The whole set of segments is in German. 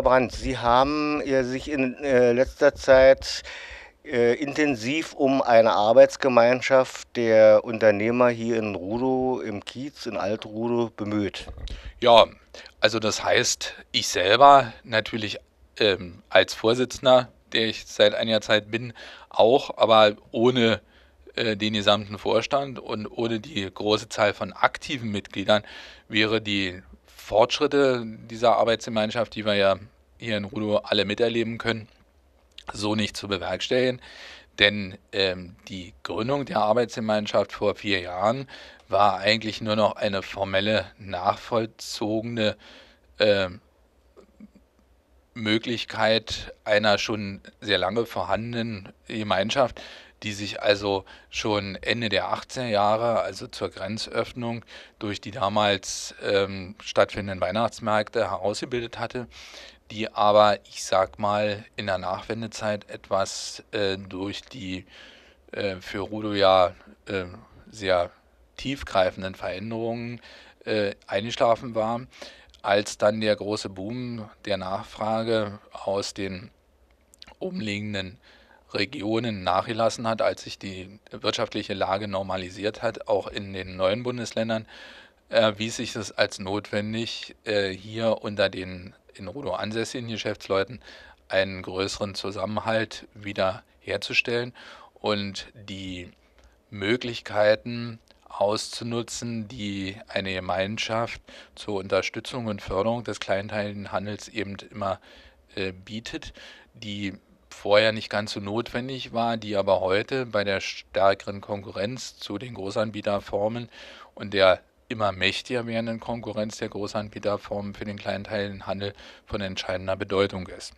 Herr Brandt, Sie haben sich in letzter Zeit intensiv um eine Arbeitsgemeinschaft der Unternehmer hier in Rudow, im Kiez, in Alt-Rudow bemüht. Ja, also das heißt, ich selber natürlich als Vorsitzender, der ich seit einiger Zeit bin, auch, aber ohne den gesamten Vorstand und ohne die große Zahl von aktiven Mitgliedern wäre die Fortschritte dieser Arbeitsgemeinschaft, die wir ja hier in Rudow alle miterleben können, so nicht zu bewerkstelligen. Denn die Gründung der Arbeitsgemeinschaft vor 4 Jahren war eigentlich nur noch eine formelle, nachvollzogene äh, Möglichkeit einer schon sehr lange vorhandenen Gemeinschaft, die sich also schon Ende der 80er Jahre, also zur Grenzöffnung, durch die damals stattfindenden Weihnachtsmärkte herausgebildet hatte, die aber, ich sag mal, in der Nachwendezeit etwas durch die für Rudo ja äh, sehr tiefgreifenden Veränderungen eingeschlafen war. Als dann der große Boom der Nachfrage aus den umliegenden Regionen nachgelassen hat, als sich die wirtschaftliche Lage normalisiert hat, auch in den neuen Bundesländern, erwies sich es als notwendig, hier unter den in Rudo ansässigen Geschäftsleuten einen größeren Zusammenhalt wieder herzustellen und die Möglichkeiten auszunutzen, die eine Gemeinschaft zur Unterstützung und Förderung des kleinteiligen Handels eben immer bietet, die vorher nicht ganz so notwendig war, die aber heute bei der stärkeren Konkurrenz zu den Großanbieterformen und der immer mächtiger werdenden Konkurrenz der Großanbieterformen für den kleinteiligen Handel von entscheidender Bedeutung ist.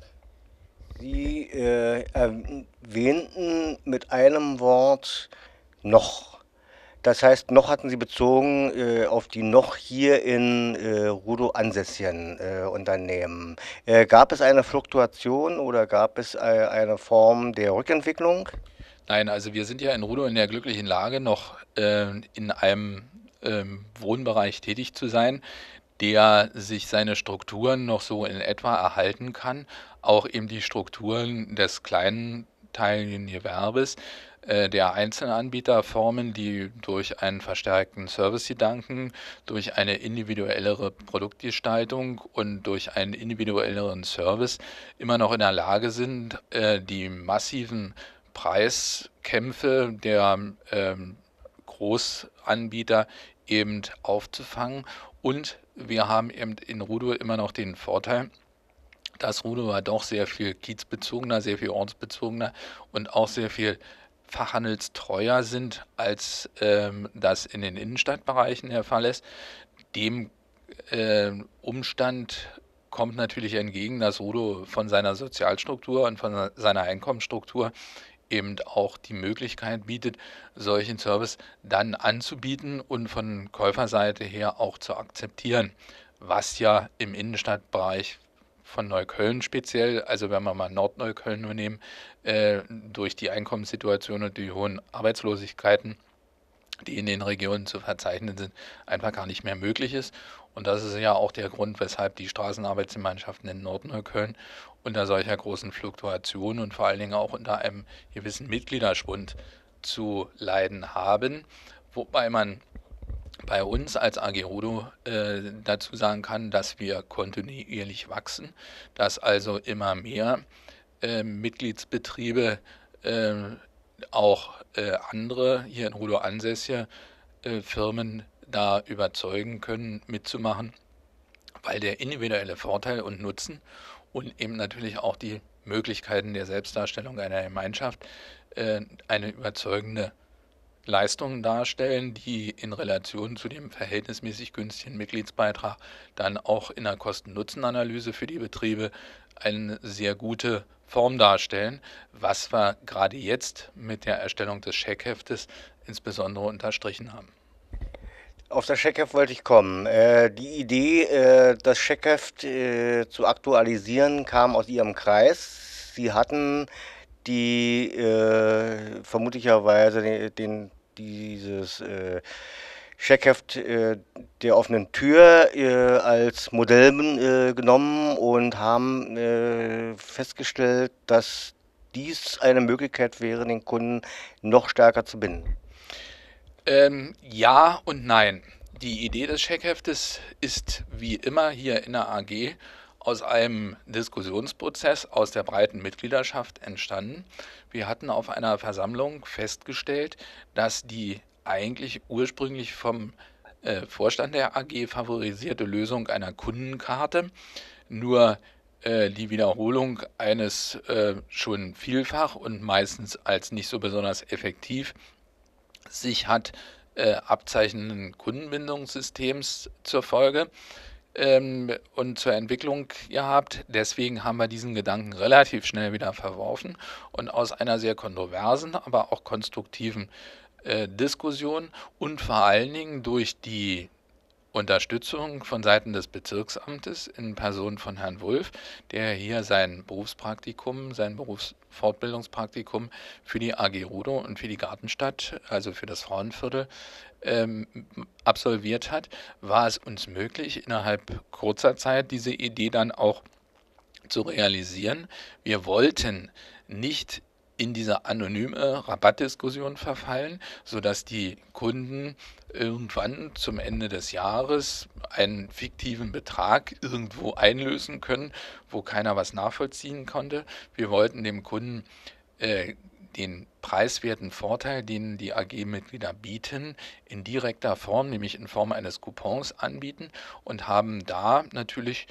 Sie erwähnten mit einem Wort noch. Das heißt, noch hatten Sie bezogen auf die noch hier in Rudow ansässigen Unternehmen. Gab es eine Fluktuation oder gab es eine Form der Rückentwicklung? Nein, also wir sind ja in Rudo in der glücklichen Lage, noch in einem Wohnbereich tätig zu sein, der sich seine Strukturen noch so in etwa erhalten kann, auch eben die Strukturen des kleinen teiligen Gewerbes, der Einzelanbieterformen, die durch einen verstärkten Servicegedanken, durch eine individuellere Produktgestaltung und durch einen individuelleren Service immer noch in der Lage sind, die massiven Preiskämpfe der Großanbieter eben aufzufangen. Und wir haben eben in Rudo immer noch den Vorteil, dass Rudo war doch sehr viel kiezbezogener, sehr viel ortsbezogener und auch sehr viel fachhandelstreuer sind, als das in den Innenstadtbereichen der Fall ist. Dem Umstand kommt natürlich entgegen, dass Rudo von seiner Sozialstruktur und von seiner Einkommensstruktur eben auch die Möglichkeit bietet, solchen Service dann anzubieten und von Käuferseite her auch zu akzeptieren, was ja im Innenstadtbereich von Neukölln speziell, also wenn wir mal Nordneukölln nur nehmen, durch die Einkommenssituation und die hohen Arbeitslosigkeiten, die in den Regionen zu verzeichnen sind, einfach gar nicht mehr möglich ist. Und das ist ja auch der Grund, weshalb die Straßenarbeitsgemeinschaften in Nordneukölln unter solcher großen Fluktuation und vor allen Dingen auch unter einem gewissen Mitgliederschwund zu leiden haben. Wobei man bei uns als AG Rudo dazu sagen kann, dass wir kontinuierlich wachsen, dass also immer mehr Mitgliedsbetriebe äh, auch andere hier in Rudo ansässige Firmen da überzeugen können, mitzumachen, weil der individuelle Vorteil und Nutzen und eben natürlich auch die Möglichkeiten der Selbstdarstellung einer Gemeinschaft eine überzeugende Leistungen darstellen, die in Relation zu dem verhältnismäßig günstigen Mitgliedsbeitrag dann auch in der Kosten-Nutzen-Analyse für die Betriebe eine sehr gute Form darstellen, was wir gerade jetzt mit der Erstellung des Scheckheftes insbesondere unterstrichen haben. Auf das Checkheft wollte ich kommen. Die Idee, das Checkheft zu aktualisieren, kam aus Ihrem Kreis. Sie hatten die vermutlicherweise dieses Scheckheft der offenen Tür als Modell genommen und haben festgestellt, dass dies eine Möglichkeit wäre, den Kunden noch stärker zu binden. Ja und nein. Die Idee des Checkheftes ist wie immer hier in der AG aus einem Diskussionsprozess aus der breiten Mitgliedschaft entstanden. Wir hatten auf einer Versammlung festgestellt, dass die eigentlich ursprünglich vom Vorstand der AG favorisierte Lösung einer Kundenkarte nur die Wiederholung eines schon vielfach und meistens als nicht so besonders effektiv sich hat abzeichnenden Kundenbindungssystems zur Folge und zur Entwicklung gehabt. Deswegen haben wir diesen Gedanken relativ schnell wieder verworfen und aus einer sehr kontroversen, aber auch konstruktiven Diskussion und vor allen Dingen durch die Unterstützung von Seiten des Bezirksamtes in Person von Herrn Wulff, der hier sein Berufspraktikum, sein Berufsfortbildungspraktikum für die AG Rudow und für die Gartenstadt, also für das Frauenviertel, ähm, absolviert hat, war es uns möglich, innerhalb kurzer Zeit diese Idee dann auch zu realisieren. Wir wollten nicht in diese anonyme Rabattdiskussion verfallen, sodass die Kunden irgendwann zum Ende des Jahres einen fiktiven Betrag irgendwo einlösen können, wo keiner was nachvollziehen konnte. Wir wollten dem Kunden äh, den preiswerten Vorteil, den die AG-Mitglieder bieten, in direkter Form, nämlich in Form eines Coupons anbieten und haben da natürlich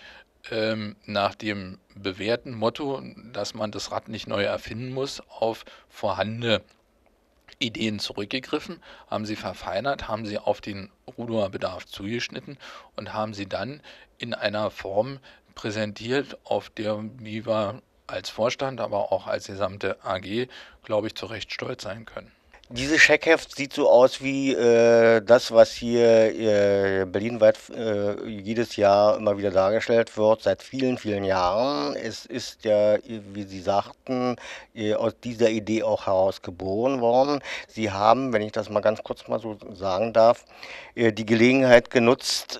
nach dem bewährten Motto, dass man das Rad nicht neu erfinden muss, auf vorhandene Ideen zurückgegriffen, haben sie verfeinert, haben sie auf den Rudower Bedarf zugeschnitten und haben sie dann in einer Form präsentiert, auf der wir als Vorstand, aber auch als gesamte AG, glaube ich, zu Recht stolz sein können. Dieses Scheckheft sieht so aus wie das, was hier berlinweit jedes Jahr immer wieder dargestellt wird, seit vielen, vielen Jahren. Es ist ja, wie Sie sagten, aus dieser Idee auch heraus geboren worden. Sie haben, wenn ich das mal ganz kurz mal so sagen darf, die Gelegenheit genutzt,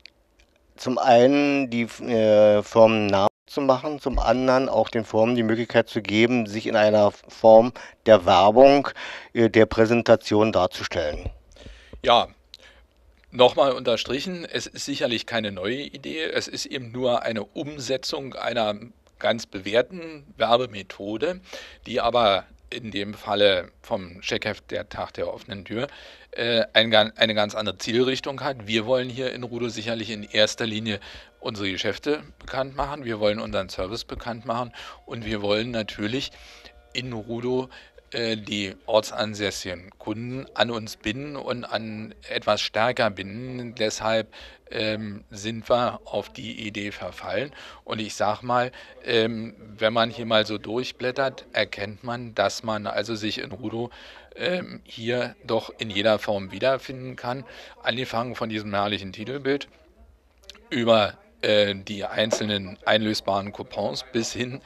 zum einen die Firmen Namen zu machen, zum anderen auch den Firmen die Möglichkeit zu geben, sich in einer Form der Werbung, der Präsentation darzustellen. Ja, nochmal unterstrichen, es ist sicherlich keine neue Idee, es ist eben nur eine Umsetzung einer ganz bewährten Werbemethode, die aber in dem Falle vom Checkheft der Tag der offenen Tür eine ganz andere Zielrichtung hat. Wir wollen hier in Rudow sicherlich in erster Linie unsere Geschäfte bekannt machen, wir wollen unseren Service bekannt machen und wir wollen natürlich in Rudow die ortsansässigen Kunden an uns binden und an etwas stärker binden. Deshalb sind wir auf die Idee verfallen. Und ich sag mal, wenn man hier mal so durchblättert, erkennt man, dass man also sich in Rudow hier doch in jeder Form wiederfinden kann. Angefangen von diesem herrlichen Titelbild über die einzelnen einlösbaren Coupons bis hin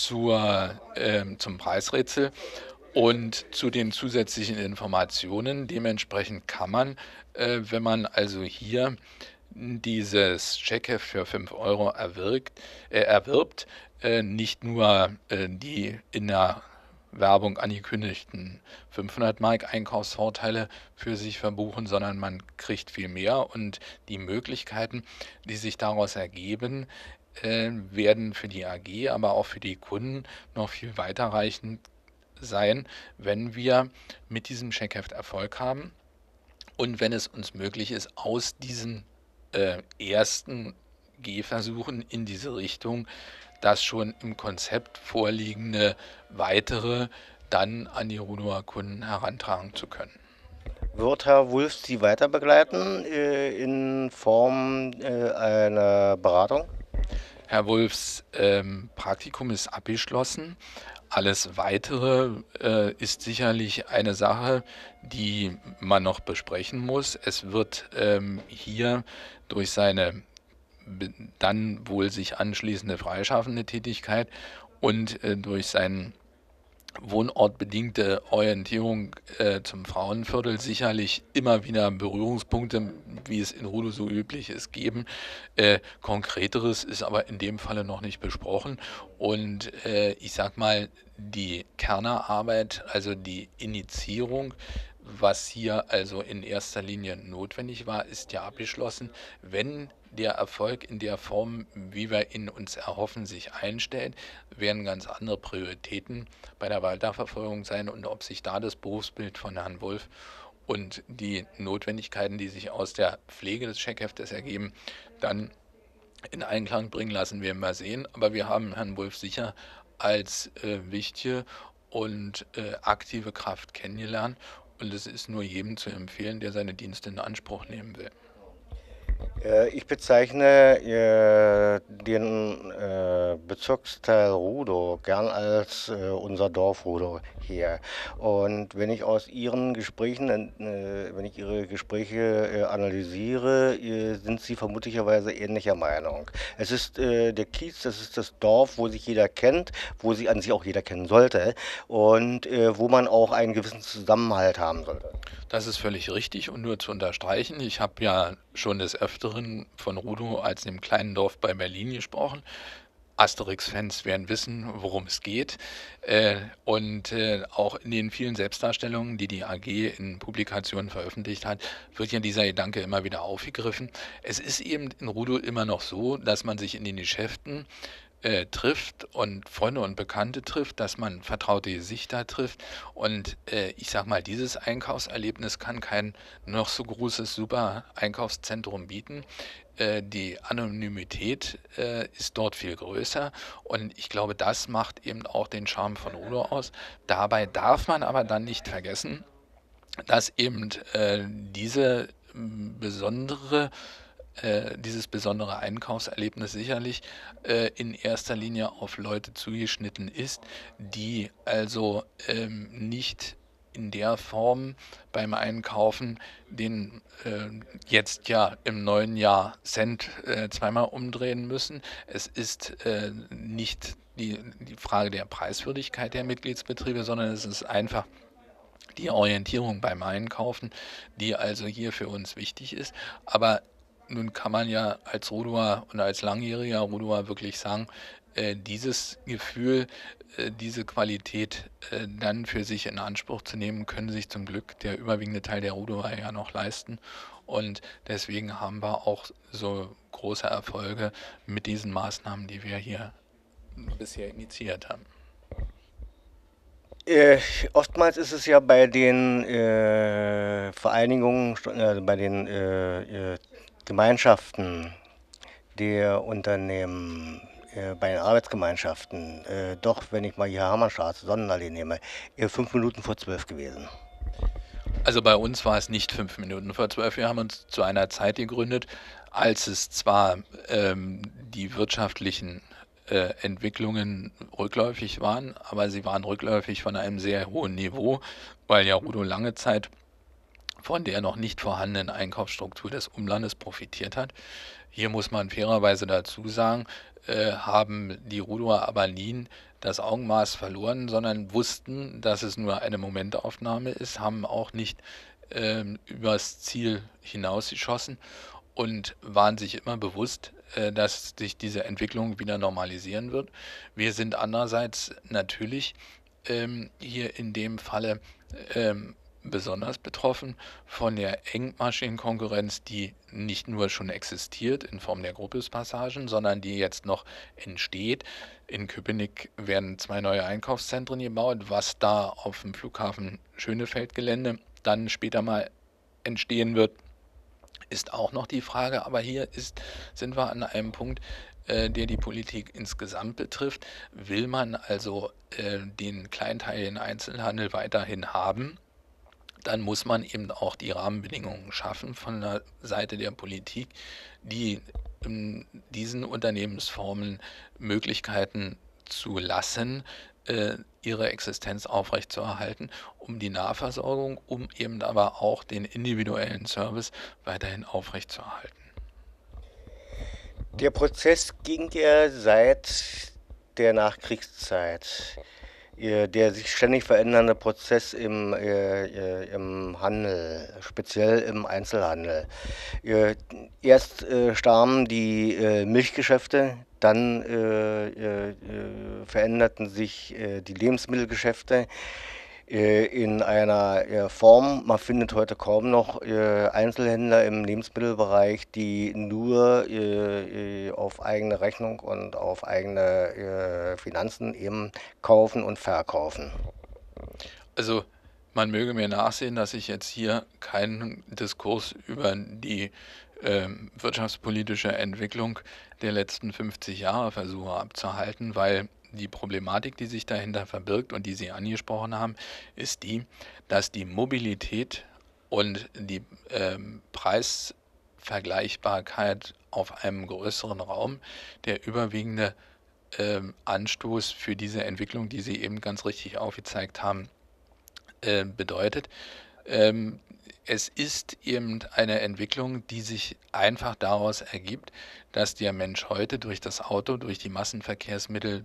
zum Preisrätsel und zu den zusätzlichen Informationen. Dementsprechend kann man, wenn man also hier dieses Checkheft für 5 Euro erwirbt, nicht nur die in der Werbung angekündigten 500 Mark Einkaufsvorteile für sich verbuchen, sondern man kriegt viel mehr und die Möglichkeiten, die sich daraus ergeben, werden für die AG, aber auch für die Kunden noch viel weiterreichend sein, wenn wir mit diesem Checkheft Erfolg haben und wenn es uns möglich ist, aus diesen ersten Gehversuchen in diese Richtung das schon im Konzept vorliegende weitere dann an die Rudower Kunden herantragen zu können. Wird Herr Wulff Sie weiter begleiten in Form einer Beratung? Herr Wulffs Praktikum ist abgeschlossen. Alles Weitere ist sicherlich eine Sache, die man noch besprechen muss. Es wird hier durch seine dann wohl sich anschließende freischaffende Tätigkeit und durch sein wohnortbedingte Orientierung zum Frauenviertel sicherlich immer wieder Berührungspunkte, wie es in Rudo so üblich ist, geben. Konkreteres ist aber in dem Falle noch nicht besprochen. Und ich sag mal, die Kernerarbeit, also die Initiierung, was hier also in erster Linie notwendig war, ist ja abgeschlossen. Wenn der Erfolg in der Form, wie wir ihn uns erhoffen, sich einstellt, werden ganz andere Prioritäten bei der Weiterverfolgung sein und ob sich da das Berufsbild von Herrn Wolf und die Notwendigkeiten, die sich aus der Pflege des Checkheftes ergeben, dann in Einklang bringen lassen, werden wir sehen. Aber wir haben Herrn Wolf sicher als wichtige und aktive Kraft kennengelernt und es ist nur jedem zu empfehlen, der seine Dienste in Anspruch nehmen will. Ich bezeichne den Bezirksteil Rudow gern als unser Dorf Rudow hier. Und wenn ich aus Ihren Gesprächen, wenn ich Ihre Gespräche analysiere, sind Sie vermutlicherweise ähnlicher Meinung. Es ist der Kiez, das ist das Dorf, wo sich jeder kennt, wo sich an sich auch jeder kennen sollte und wo man auch einen gewissen Zusammenhalt haben sollte. Das ist völlig richtig und nur zu unterstreichen, ich habe ja schon des Öfteren von Rudow als dem kleinen Dorf bei Berlin gesprochen. Asterix-Fans werden wissen, worum es geht. Auch in den vielen Selbstdarstellungen, die die AG in Publikationen veröffentlicht hat, wird ja dieser Gedanke immer wieder aufgegriffen. Es ist eben in Rudow immer noch so, dass man sich in den Geschäften trifft und Freunde und Bekannte trifft, dass man vertraute Gesichter trifft. Und ich sag mal, dieses Einkaufserlebnis kann kein noch so großes super Einkaufszentrum bieten. Die Anonymität ist dort viel größer und ich glaube, das macht eben auch den Charme von Rudo aus. Dabei darf man aber dann nicht vergessen, dass eben dieses besondere Einkaufserlebnis sicherlich in erster Linie auf Leute zugeschnitten ist, die also nicht in der Form beim Einkaufen den jetzt ja im neuen Jahr Cent zweimal umdrehen müssen. Es ist nicht die Frage der Preiswürdigkeit der Mitgliedsbetriebe, sondern es ist einfach die Orientierung beim Einkaufen, die also hier für uns wichtig ist. Aber nun kann man ja als Rudoer und als langjähriger Rudoer wirklich sagen, dieses Gefühl, diese Qualität dann für sich in Anspruch zu nehmen, können sich zum Glück der überwiegende Teil der Rudoer ja noch leisten. Und deswegen haben wir auch so große Erfolge mit diesen Maßnahmen, die wir hier bisher initiiert haben. Äh, Oftmals ist es ja bei den Vereinigungen, bei den Gemeinschaften der Unternehmen, bei den Arbeitsgemeinschaften, doch, wenn ich mal hier Hammerstraße, Sonnenallee nehme, 5 Minuten vor 12 gewesen. Also bei uns war es nicht 5 Minuten vor 12. Wir haben uns zu einer Zeit gegründet, als es zwar die wirtschaftlichen Entwicklungen rückläufig waren, aber sie waren rückläufig von einem sehr hohen Niveau, weil ja Rudo lange Zeit von der noch nicht vorhandenen Einkaufsstruktur des Umlandes profitiert hat. Hier muss man fairerweise dazu sagen, haben die Rudower aber nie das Augenmaß verloren, sondern wussten, dass es nur eine Momentaufnahme ist, haben auch nicht übers Ziel hinausgeschossen und waren sich immer bewusst, dass sich diese Entwicklung wieder normalisieren wird. Wir sind andererseits natürlich hier in dem Falle besonders betroffen von der engmaschigen Konkurrenz, die nicht nur schon existiert in Form der Gruppus-Passagen, sondern die jetzt noch entsteht. In Köpenick werden 2 neue Einkaufszentren gebaut, was da auf dem Flughafen Schönefeld-Gelände dann später mal entstehen wird, ist auch noch die Frage. Aber sind wir an einem Punkt, der die Politik insgesamt betrifft. Will man also den kleinteiligen Einzelhandel weiterhin haben? Dann muss man eben auch die Rahmenbedingungen schaffen von der Seite der Politik, die diesen Unternehmensformen Möglichkeiten zu lassen, ihre Existenz aufrechtzuerhalten, um die Nahversorgung, um eben aber auch den individuellen Service weiterhin aufrechtzuerhalten. Der Prozess ging ja seit der Nachkriegszeit. Der sich ständig verändernde Prozess im Handel, speziell im Einzelhandel. Äh, Erst starben die Milchgeschäfte, dann veränderten sich die Lebensmittelgeschäfte in einer Form. Man findet heute kaum noch Einzelhändler im Lebensmittelbereich, die nur auf eigene Rechnung und auf eigene Finanzen eben kaufen und verkaufen. Also man möge mir nachsehen, dass ich jetzt hier keinen Diskurs über die wirtschaftspolitische Entwicklung der letzten 50 Jahre versuche abzuhalten, weil die Problematik, die sich dahinter verbirgt und die Sie angesprochen haben, ist die, dass die Mobilität und die Preisvergleichbarkeit auf einem größeren Raum der überwiegende Anstoß für diese Entwicklung, die Sie eben ganz richtig aufgezeigt haben, bedeutet. Ähm, Es ist eben eine Entwicklung, die sich einfach daraus ergibt, dass der Mensch heute durch das Auto, durch die Massenverkehrsmittel,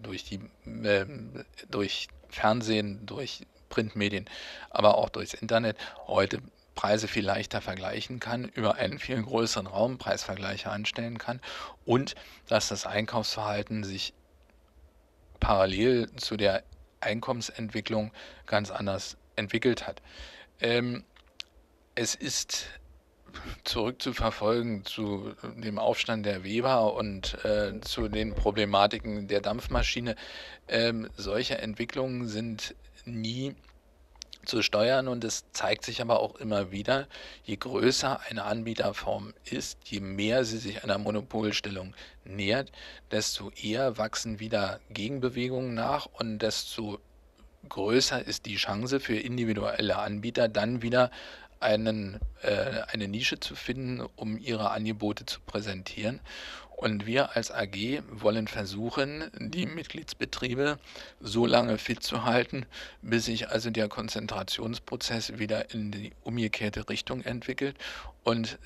durch Fernsehen, durch Printmedien, aber auch durchs Internet heute Preise viel leichter vergleichen kann, über einen viel größeren Raum Preisvergleiche anstellen kann und dass das Einkaufsverhalten sich parallel zu der Einkommensentwicklung ganz anders entwickelt hat. Ähm, Es ist zurückzuverfolgen zu dem Aufstand der Weber und zu den Problematiken der Dampfmaschine. Solche Entwicklungen sind nie zu steuern und es zeigt sich aber auch immer wieder, je größer eine Anbieterform ist, je mehr sie sich einer Monopolstellung nähert, desto eher wachsen wieder Gegenbewegungen nach und desto größer ist die Chance für individuelle Anbieter, dann wieder eine Nische zu finden, um ihre Angebote zu präsentieren. Und wir als AG wollen versuchen, die Mitgliedsbetriebe so lange fit zu halten, bis sich also der Konzentrationsprozess wieder in die umgekehrte Richtung entwickelt und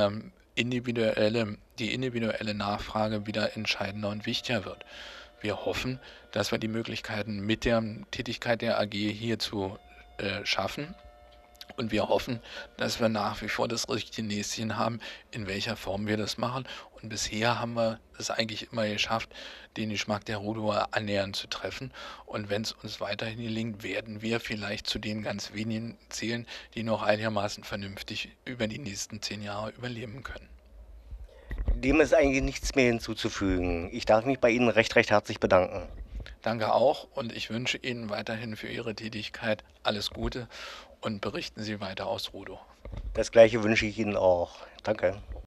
die individuelle Nachfrage wieder entscheidender und wichtiger wird. Wir hoffen, dass wir die Möglichkeiten mit der Tätigkeit der AG hierzu schaffen. Und wir hoffen, dass wir nach wie vor das richtige Näschen haben, in welcher Form wir das machen. Und bisher haben wir es eigentlich immer geschafft, den Geschmack der Rudoer annähernd zu treffen. Und wenn es uns weiterhin gelingt, werden wir vielleicht zu den ganz wenigen zählen, die noch einigermaßen vernünftig über die nächsten 10 Jahre überleben können. Dem ist eigentlich nichts mehr hinzuzufügen. Ich darf mich bei Ihnen recht herzlich bedanken. Danke auch und ich wünsche Ihnen weiterhin für Ihre Tätigkeit alles Gute und berichten Sie weiter aus Rudow. Das gleiche wünsche ich Ihnen auch. Danke.